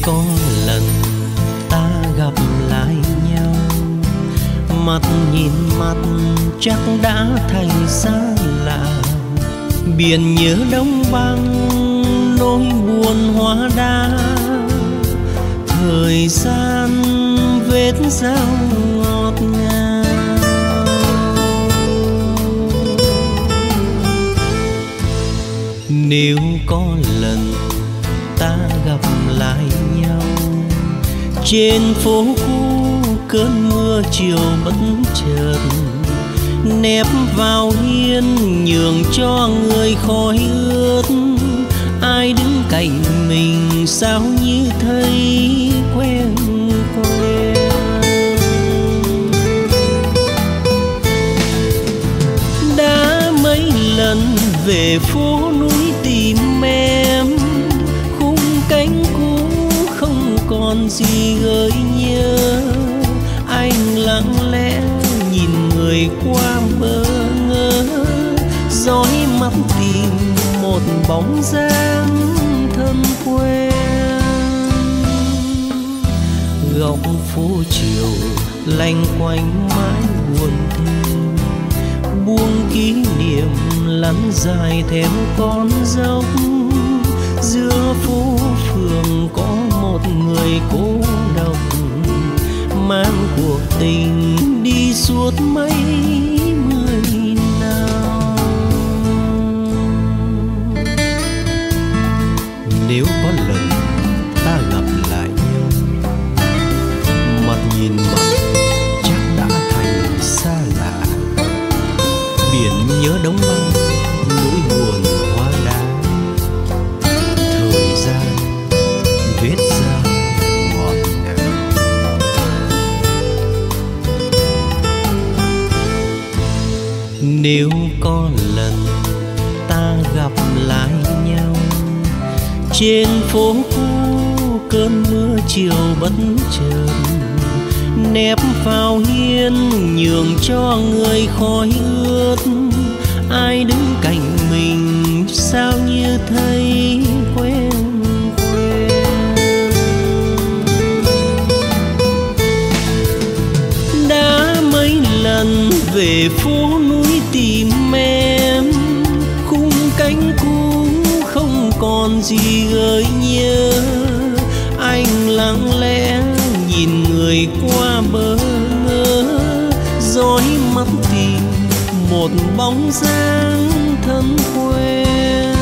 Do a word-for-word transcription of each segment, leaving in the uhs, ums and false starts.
có lần ta gặp lại nhau, mặt nhìn mặt chắc đã thành xa lạ. Biển nhớ đóng băng nỗi buồn hóa đá, thời gian vết dao ngọt ngào. Nếu có lần ta gặp lại nhau trên phố cũ, cơn mưa chiều bất chợt nép vào hiên nhường cho người khói ướt. Ai đứng cạnh mình sao như thấy quen quen. Đã mấy lần về phố núi tìm em, khung cánh cũ không còn gì gợi nhớ. Anh lặng lẽ nhìn người qua bơ ngơ, dõi mắt tìm một bóng dáng thân quen. Góc phố chiều lanh quanh mãi buồn thêm, buông kỷ niệm lăn dài theo con dốc. Giữa phố phường có một người cô độc, mang cuộc tình đi suốt mấy mươi năm. Nếu có lần ta gặp lại nhau, mặt nhìn mặt chắc đã thành xa lạ. Biển nhớ đóng băng nỗi buồn hóa đá, thời gian vết dao ngọt ngào. Nếu có lần ta gặp lại nhau trên phố cũ, cơn mưa chiều bất chợt nép vào hiên nhường cho người khói ướt. Ai đứng cạnh mình sao như thấy quen quen. Đã mấy lần về phố núi tìm em, khung cánh cũ không còn gì gợi nhớ. Anh lặng lẽ nhìn người qua bơ ngơ, dõi mắt tìm một bóng dáng thân quen.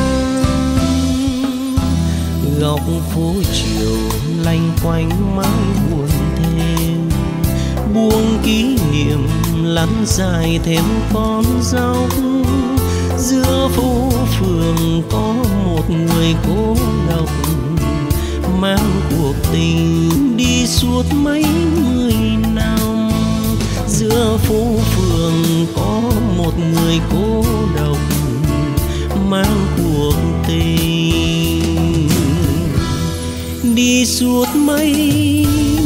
Góc phố chiều lanh quanh mãi buồn thêm, buông kỷ niệm lăn dài thêm con dốc. Giữa phố phường có một người cô độc, mang cuộc tình đi suốt mấy mươi năm. Giữa phố phường có một người cô độc, mang cuộc tình đi suốt mấy